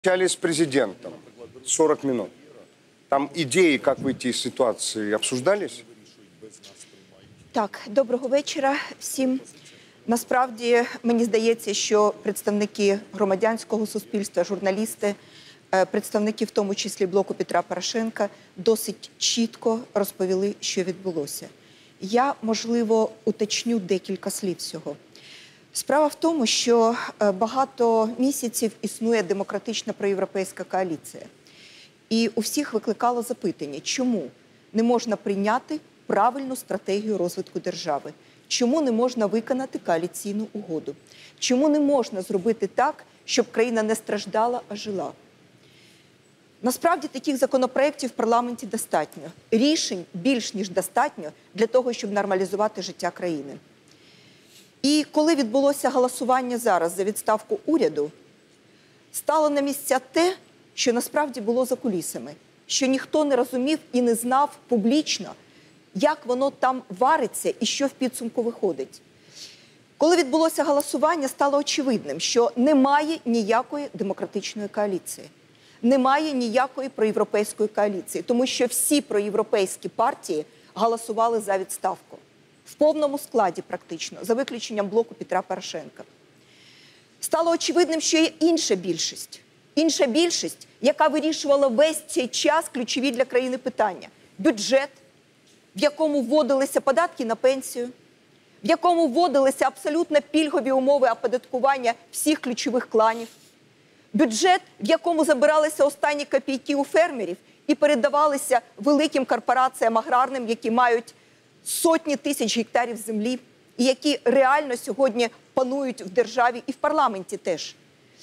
Общались с президентом 40 минут. Там идеи, как выйти из ситуации, обсуждались? Так, доброго вечора всім. Насправді, мені здається, що представники громадянського суспільства, журналісти, представники, в тому числі блоку Петра Порошенка, досить чітко розповіли, що відбулося. Я, можливо, уточню декілька слів всього. Справа в тому, що багато місяців існує демократична проєвропейська коаліція. І у всіх викликало запитання, чому не можна прийняти правильну стратегію розвитку держави? Чому не можна виконати коаліційну угоду? Чому не можна зробити так, щоб країна не страждала, а жила? Насправді таких законопроєктів в парламенті достатньо. Рішень більш ніж достатньо для того, щоб нормалізувати життя країни. І коли відбулося голосування зараз за відставку уряду, стало на місця те, що насправді було за кулісами, що ніхто не розумів і не знав публічно, як воно там вариться і що в підсумку виходить. Коли відбулося голосування, стало очевидним, що немає ніякої демократичної коаліції, немає ніякої проєвропейської коаліції, тому що всі проєвропейські партії голосували за відставку. В повному складі практично, за виключенням блоку Петра Порошенка. Стало очевидним, що є інша більшість. Інша більшість, яка вирішувала весь цей час ключові для країни питання. Бюджет, в якому вводилися податки на пенсію, в якому вводилися абсолютно пільгові умови оподаткування всіх ключових кланів. Бюджет, в якому забиралися останні копійки у фермерів і передавалися великим корпораціям аграрним, які мають сотні тисяч гектарів землі, і які реально сьогодні панують в державі і в парламенті теж.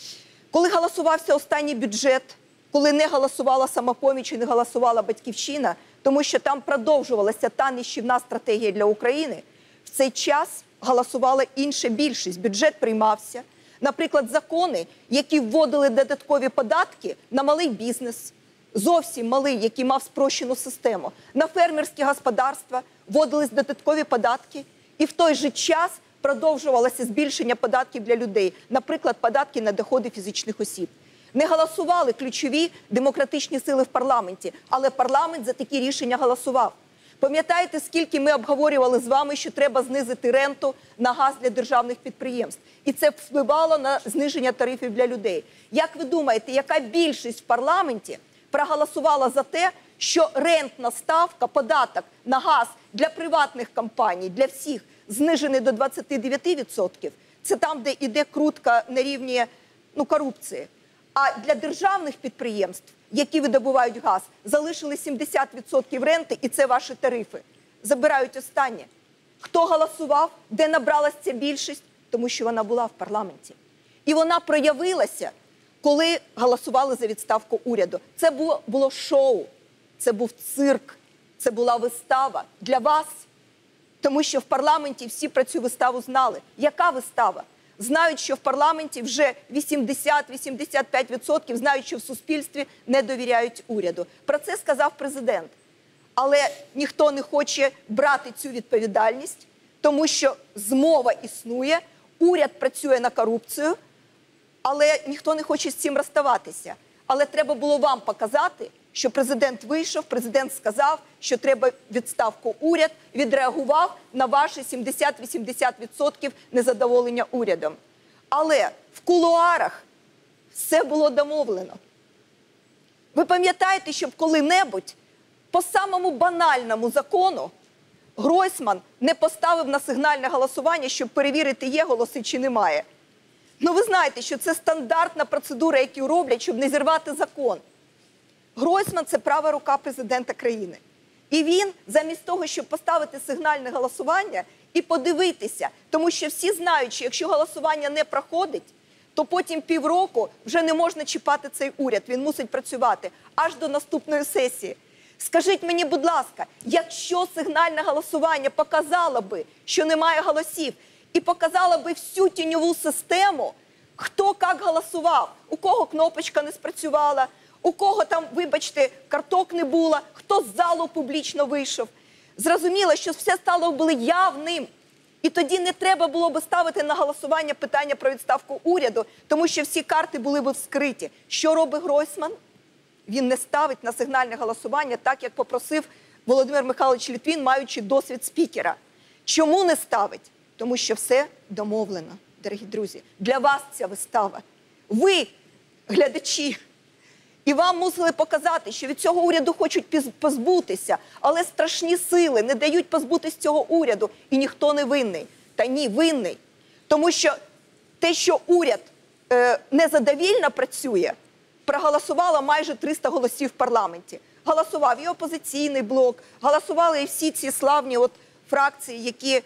Коли голосувався останній бюджет, коли не голосувала «Самопоміч» і не голосувала «Батьківщина», тому що там продовжувалася та нищівна стратегія для України, в цей час голосувала інша більшість. Бюджет приймався. Наприклад, закони, які вводили додаткові податки на малий бізнес, зовсім малий, який мав спрощену систему, на фермерські господарства вводились додаткові податки, і в той же час продовжувалося збільшення податків для людей, наприклад, податки на доходи фізичних осіб. Не голосували ключові демократичні сили в парламенті, але парламент за такі рішення голосував. Пам'ятаєте, скільки ми обговорювали з вами, що треба знизити ренту на газ для державних підприємств? І це впливало на зниження тарифів для людей. Як ви думаєте, яка більшість в парламенті проголосувала за те, що рентна ставка, податок на газ для приватних компаній, для всіх, знижений до 29%? Це там, де йде крутка на рівні корупції. А для державних підприємств, які видобувають газ, залишили 70% ренти, і це ваші тарифи. Забирають останнє. Хто голосував, де набралася ця більшість? Тому що вона була в парламенті. І вона проявилася, коли голосували за відставку уряду. Це було шоу, це був цирк, це була вистава для вас. Тому що в парламенті всі про цю виставу знали. Яка вистава? Знають, що в парламенті вже 80-85% знають, що в суспільстві не довіряють уряду. Про це сказав президент. Але ніхто не хоче брати цю відповідальність, тому що змова існує, уряд працює на корупцію, але ніхто не хоче з цим розставатися. Але треба було вам показати, що президент вийшов, президент сказав, що треба відставку уряд, відреагував на ваші 70-80% незадоволення урядом. Але в кулуарах все було домовлено. Ви пам'ятаєте, щоб коли-небудь по самому банальному закону Гройсман не поставив на сигнальне голосування, щоб перевірити, є голоси чи немає? Ну ви знаєте, що це стандартна процедура, яку роблять, щоб не зірвати закон. Гройсман – це права рука президента країни. І він, замість того, щоб поставити сигнальне голосування і подивитися, тому що всі знають, що якщо голосування не проходить, то потім півроку вже не можна чіпати цей уряд, він мусить працювати аж до наступної сесії. Скажіть мені, будь ласка, якщо сигнальне голосування показало би, що немає голосів, і показало би всю тіньову систему, хто як голосував, у кого кнопочка не спрацювала, у кого там, вибачте, карток не було, хто з залу публічно вийшов. Зрозуміло, що все стало явним. І тоді не треба було б ставити на голосування питання про відставку уряду, тому що всі карти були б вскриті. Що робить Гройсман? Він не ставить на сигнальне голосування, так як попросив Володимир Михайлович Литвин, маючи досвід спікера. Чому не ставить? Тому що все домовлено, дорогі друзі. Для вас ця вистава. Ви, глядачі, і вам мусили показати, що від цього уряду хочуть позбутися, але страшні сили не дають позбутися цього уряду, і ніхто не винний. Та ні, винний. Тому що те, що уряд незадовільно працює, проголосувало майже 300 голосів в парламенті. Голосував і опозиційний блок, голосували і всі ці славні фракції, які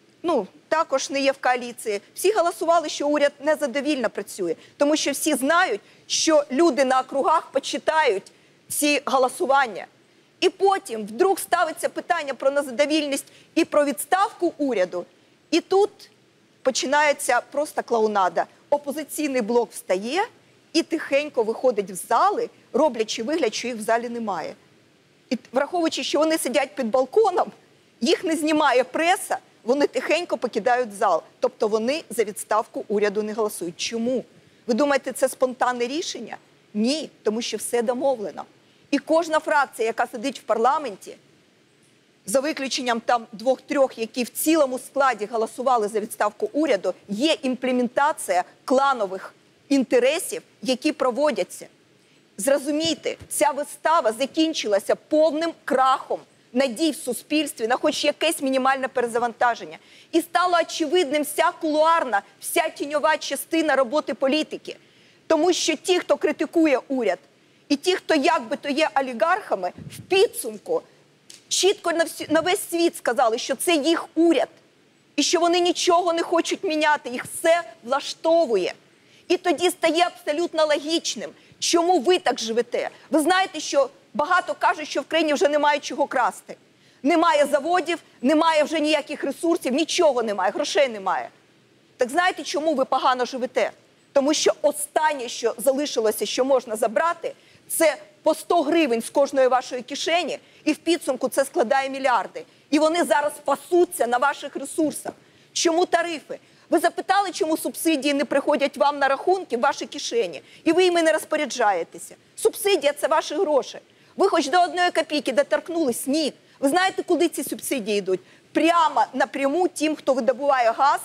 також не є в коаліції. Всі голосували, що уряд незадовільно працює, тому що всі знають, що люди на округах почитають ці голосування. І потім вдруг ставиться питання про незадовільність і про відставку уряду. І тут починається просто клоунада. Опозиційний блок встає і тихенько виходить в зали, роблячи вигляд, що їх в залі немає. І враховуючи, що вони сидять під балконом, їх не знімає преса, вони тихенько покидають зал. Тобто вони за відставку уряду не голосують. Чому? Ви думаєте, це спонтанне рішення? Ні, тому що все домовлено. І кожна фракція, яка сидить в парламенті, за виключенням там 2-3, які в цілому складі голосували за відставку уряду, є імплементація кланових інтересів, які проводяться. Зрозумійте, ця вистава закінчилася повним крахом надій в суспільстві на хоч якесь мінімальне перезавантаження. І стало очевидним вся кулуарна, вся тіньова частина роботи політики. Тому що ті, хто критикує уряд, і ті, хто якби то є олігархами, в підсумку чітко на весь світ сказали, що це їх уряд. І що вони нічого не хочуть міняти, їх все влаштовує. І тоді стає абсолютно логічним, чому ви так живете. Ви знаєте, що багато кажуть, що в країні вже немає чого красти. Немає заводів, немає вже ніяких ресурсів, нічого немає, грошей немає. Так знаєте, чому ви погано живете? Тому що останнє, що залишилося, що можна забрати, це по 100 гривень з кожної вашої кишені, і в підсумку це складає мільярди. І вони зараз пасуться на ваших ресурсах. Чому тарифи? Ви запитали, чому субсидії не приходять вам на рахунки в ваші кишені, і ви іми не розпоряджаєтеся? Субсидія – це ваші гроші. Ви хоч до 1 копійки доторкнулись? Ні. Ви знаєте, куди ці субсидії йдуть? Прямо напряму тим, хто видобуває газ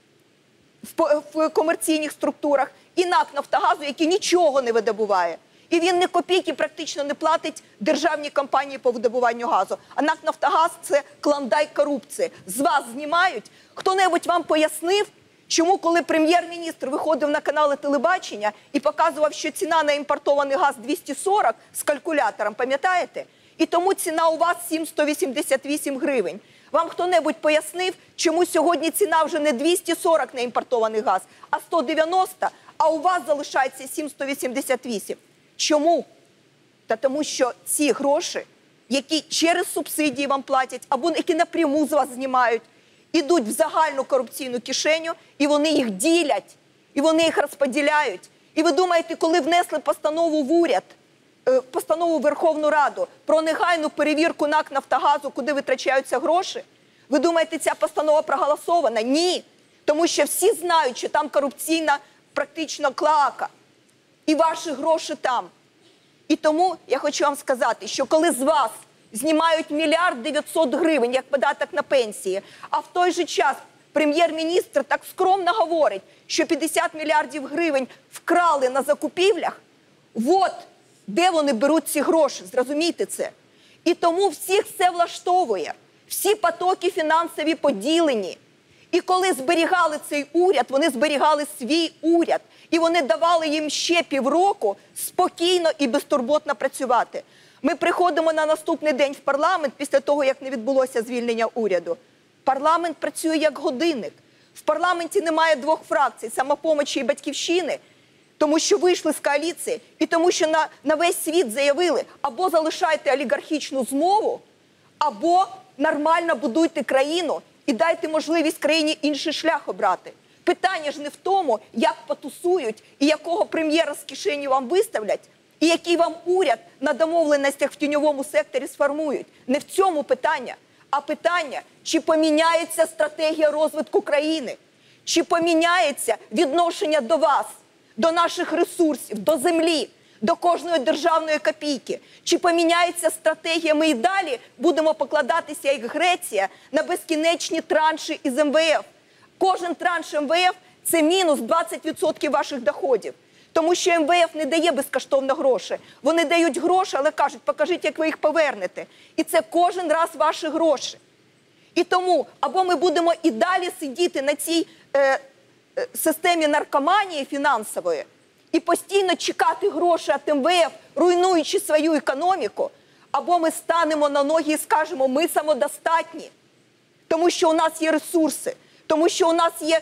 в комерційних структурах, і НАК «Нафтогазу», який нічого не видобуває. І він ні копійки практично не платить державній компанії по видобуванню газу. А НАК «Нафтогаз» – це клондайк корупції. З вас знімають. Хто-небудь вам пояснив, чому, коли прем'єр-міністр виходив на канали телебачення і показував, що ціна на імпортований газ 240 з калькулятором, пам'ятаєте? І тому ціна у вас 788 гривень. Вам хто-небудь пояснив, чому сьогодні ціна вже не 240 на імпортований газ, а 190, а у вас залишається 788? Чому? Та тому що ці гроші, які через субсидії вам платять, або які напряму з вас знімають, ідуть в загальну корупційну кишеню, і вони їх ділять, і вони їх розподіляють. І ви думаєте, коли внесли постанову в уряд, постанову в Верховну Раду про негайну перевірку НАК «Нафтогазу», куди витрачаються гроші, ви думаєте, ця постанова проголосована? Ні. Тому що всі знають, що там корупційна практично клоака. І ваші гроші там. І тому я хочу вам сказати, що коли з вас знімають 1 900 000 000 гривень, як податок на пенсії, а в той же час прем'єр-міністр так скромно говорить, що 50 мільярдів гривень вкрали на закупівлях, от де вони беруть ці гроші, зрозумійте це. І тому всіх все влаштовує, всі потоки фінансові поділені. І коли зберігали цей уряд, вони зберігали свій уряд. І вони давали їм ще півроку спокійно і безтурботно працювати. Ми приходимо на наступний день в парламент після того, як не відбулося звільнення уряду. Парламент працює як годинник. В парламенті немає 2 фракцій – «Самопомочі» і «Батьківщини», тому що вийшли з коаліції, і тому що на весь світ заявили, або залишайте олігархічну змову, або нормально будуйте країну і дайте можливість країні інший шлях обрати. Питання ж не в тому, як потусують і якого прем'єра з кишені вам виставлять, і який вам уряд на домовленостях в тіньовому секторі сформують. Не в цьому питання, А питання, чи поміняється стратегія розвитку країни, чи поміняється відношення до вас, до наших ресурсів, до землі, до кожної державної копійки. Чи поміняється стратегія, ми і далі будемо покладатися, як Греція, на безкінечні транші із МВФ. Кожен транш МВФ – це мінус 20% ваших доходів. Тому що МВФ не дає безкоштовно гроші. Вони дають гроші, але кажуть, покажіть, як ви їх повернете. І це кожен раз ваші гроші. І тому або ми будемо і далі сидіти на цій системі наркоманії фінансової і постійно чекати гроші від МВФ, руйнуючи свою економіку, або ми станемо на ноги і скажемо, ми самодостатні, тому що у нас є ресурси, тому що у нас є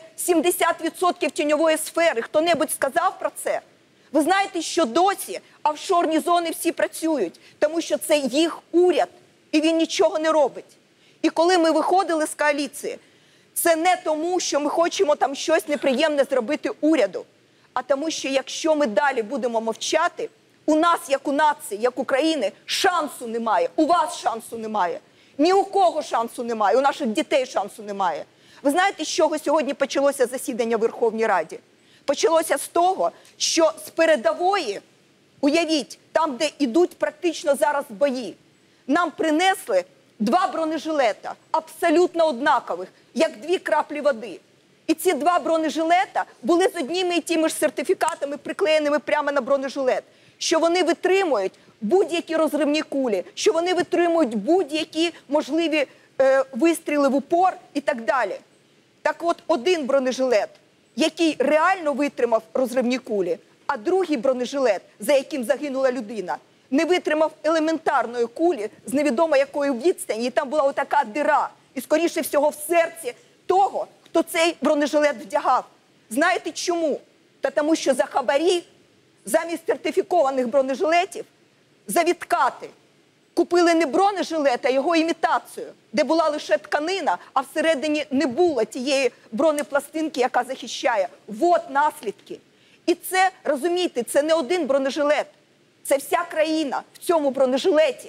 70% тіньової сфери. Хто-небудь сказав про це? Ви знаєте, що досі офшорні зони всі працюють, тому що це їх уряд, і він нічого не робить. І коли ми виходили з коаліції, це не тому, що ми хочемо там щось неприємне зробити уряду, а тому, що якщо ми далі будемо мовчати, у нас, як у нації, як України, шансу немає, у вас шансу немає, ні у кого шансу немає, у наших дітей шансу немає. Ви знаєте, з чого сьогодні почалося засідання в Верховній Раді? Почалося з того, що з передової, уявіть, там, де йдуть практично зараз бої, нам принесли 2 бронежилета, абсолютно однакових, як 2 краплі води. І ці 2 бронежилета були з одніми і тими ж сертифікатами, приклеєними прямо на бронежилет, що вони витримують будь-які розривні кулі, що вони витримують будь-які можливі вистріли в упор і так далі. Так от, один бронежилет, який реально витримав розривні кулі, а другий бронежилет, за яким загинула людина, не витримав елементарної кулі з невідомо якої відстані, і там була отака дира, і скоріше всього в серці того, хто цей бронежилет вдягав. Знаєте чому? Та тому що за хабарі, замість сертифікованих бронежилетів, за відкати, купили не бронежилет, а його імітацію, де була лише тканина, а всередині не було тієї бронепластинки, яка захищає. Вот наслідки. І це, розумієте, це не один бронежилет. Це вся країна в цьому бронежилеті.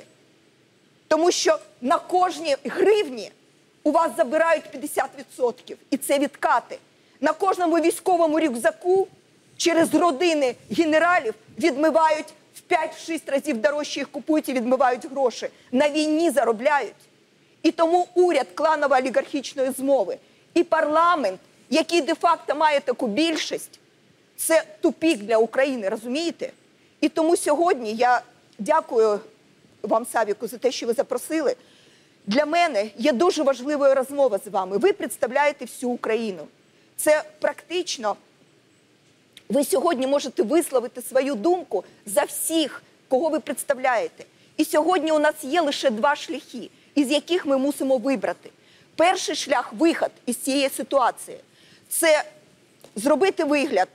Тому що на кожній гривні у вас забирають 50%. І це відкати. На кожному військовому рюкзаку через родини генералів відмивають в 5-6 разів дорожче їх купують і відмивають гроші. На війні заробляють. І тому уряд кланово-олігархічної змови і парламент, який де-факто має таку більшість, це тупік для України, розумієте? І тому сьогодні я дякую вам, Савіку, за те, що ви запросили. Для мене є дуже важливою розмова з вами. Ви представляєте всю Україну. Це практично, ви сьогодні можете висловити свою думку за всіх, кого ви представляєте. І сьогодні у нас є лише 2 шляхи, із яких ми мусимо вибрати. Перший шлях – вихід із цієї ситуації. Це зробити вигляд,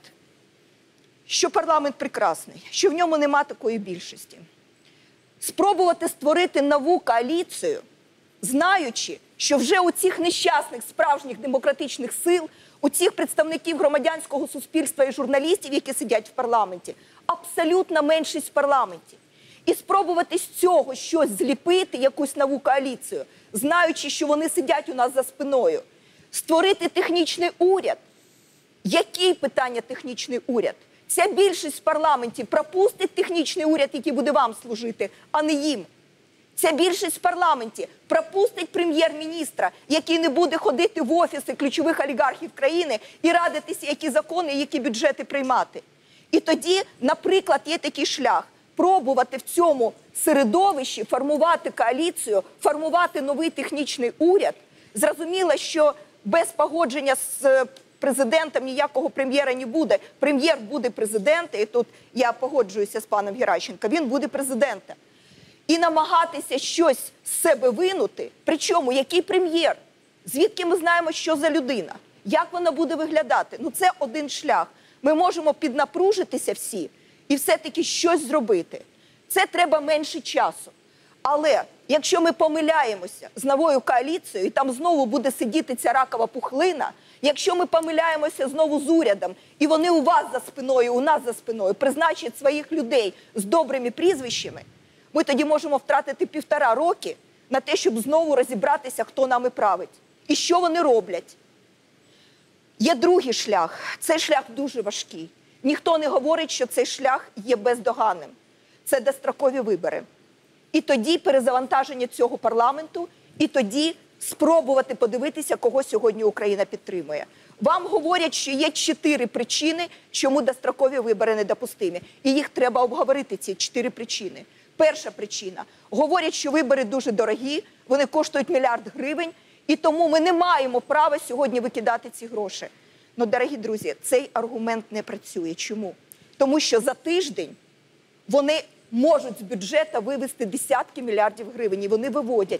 що парламент прекрасний, що в ньому нема такої більшості. Спробувати створити нову коаліцію, знаючи, що вже у цих нещасних справжніх демократичних сил, у цих представників громадянського суспільства і журналістів, які сидять в парламенті, абсолютна меншість в парламенті. І спробувати з цього щось зліпити, якусь нову коаліцію, знаючи, що вони сидять у нас за спиною. Створити технічний уряд. Який питання технічний уряд? Ця більшість в парламенті пропустить технічний уряд, який буде вам служити, а не їм. Ця більшість в парламенті пропустить прем'єр-міністра, який не буде ходити в офіси ключових олігархів країни і радитися, які закони, які бюджети приймати. І тоді, наприклад, є такий шлях – пробувати в цьому середовищі формувати коаліцію, формувати новий технічний уряд. Зрозуміло, що без погодження з президентом ніякого прем'єра не буде. Прем'єр буде президентом, і тут я погоджуюся з паном Геращенко, він буде президентом. І намагатися щось з себе винути, причому який прем'єр? Звідки ми знаємо, що за людина? Як вона буде виглядати? Ну це один шлях. Ми можемо піднапружитися всі і все-таки щось зробити. Це треба менше часу. Але якщо ми помиляємося з новою коаліцією, і там знову буде сидіти ця ракова пухлина, якщо ми помиляємося знову з урядом, і вони у вас за спиною, у нас за спиною призначать своїх людей з добрими прізвищами, ми тоді можемо втратити 1,5 роки на те, щоб знову розібратися, хто нами править і що вони роблять. Є другий шлях. Цей шлях дуже важкий. Ніхто не говорить, що цей шлях є бездоганним. Це дострокові вибори. І тоді перезавантаження цього парламенту, і тоді спробувати подивитися, кого сьогодні Україна підтримує. Вам говорять, що є 4 причини, чому дострокові вибори недопустимі. І їх треба обговорити, ці 4 причини. Перша причина. Говорять, що вибори дуже дорогі, вони коштують $1 мільярд, і тому ми не маємо права сьогодні викидати ці гроші. Ну, дорогі друзі, цей аргумент не працює. Чому? Тому що за тиждень вони можуть з бюджету вивести десятки мільярдів гривень, і вони виводять.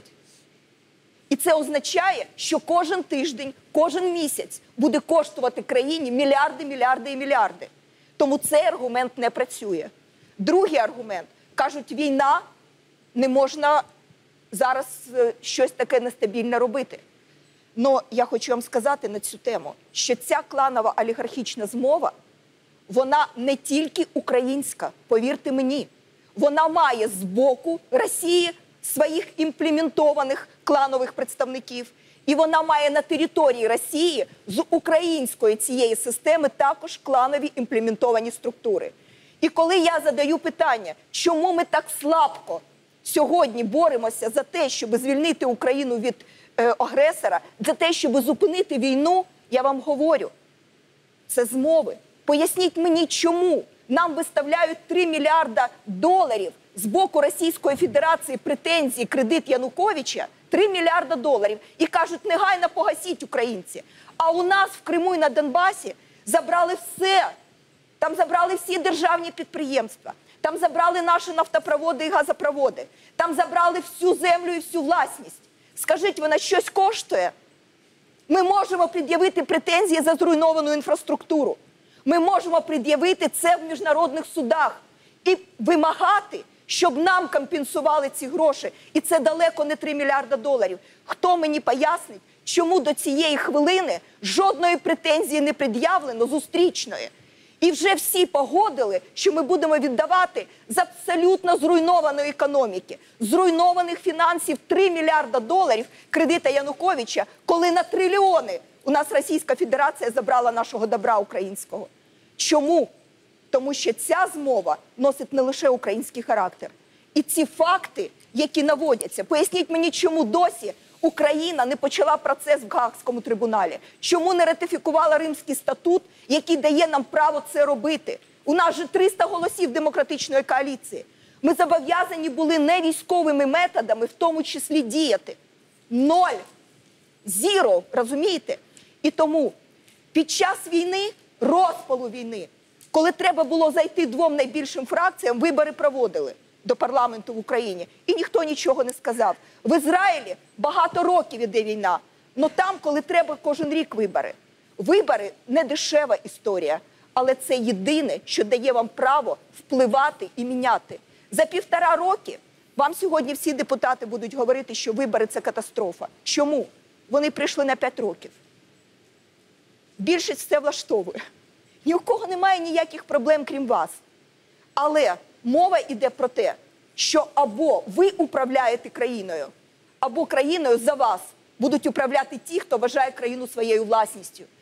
І це означає, що кожен тиждень, кожен місяць буде коштувати країні мільярди, мільярди і мільярди. Тому цей аргумент не працює. Другий аргумент. Кажуть, війна, не можна зараз щось таке нестабільне робити. Но я хочу вам сказати на цю тему, що ця кланова олігархічна змова, вона не тільки українська, повірте мені. Вона має з боку Росії своїх імплементованих кланових представників. І вона має на території Росії з української цієї системи також кланові імплементовані структури. І коли я задаю питання, чому ми так слабко сьогодні боремося за те, щоб звільнити Україну від агресора, за те, щоб зупинити війну, я вам говорю, це змови. Поясніть мені, чому нам виставляють $3 мільярда з боку Російської Федерації претензії, кредит Януковича, $3 мільярда, і кажуть, негайно погасіть, українці. А у нас в Криму і на Донбасі забрали все. Там забрали всі державні підприємства, там забрали наші нафтопроводи і газопроводи, там забрали всю землю і всю власність. Скажіть, вона щось коштує? Ми можемо пред'явити претензії за зруйновану інфраструктуру. Ми можемо пред'явити це в міжнародних судах і вимагати, щоб нам компенсували ці гроші. І це далеко не $3 мільярда. Хто мені пояснить, чому до цієї хвилини жодної претензії не пред'явлено зустрічної? І вже всі погодили, що ми будемо віддавати з абсолютно зруйнованої економіки, зруйнованих фінансів $3 мільярда кредита Януковича, коли на трильйони у нас Російська Федерація забрала нашого добра українського. Чому? Тому що ця змова носить не лише український характер. І ці факти, які наводяться, поясніть мені, чому досі Україна не почала процес в Гаазькому трибуналі? Чому не ратифікувала Римський статут, який дає нам право це робити? У нас же 300 голосів демократичної коаліції. Ми зобов'язані були не військовими методами, в тому числі діяти. 0. Зіро, розумієте? І тому під час війни, розпалу війни, коли треба було зайти 2 найбільшим фракціям, вибори проводили до парламенту в Україні. І ніхто нічого не сказав. В Ізраїлі багато років іде війна. Но там, коли треба, кожен рік вибори. Вибори – не дешева історія. Але це єдине, що дає вам право впливати і міняти. За 1,5 роки вам сьогодні всі депутати будуть говорити, що вибори – це катастрофа. Чому? Вони прийшли на 5 років. Більшість все влаштовує. Ні у кого немає ніяких проблем, крім вас. Але мова йде про те, що або ви управляєте країною, або країною за вас будуть управляти ті, хто вважає країну своєю власністю.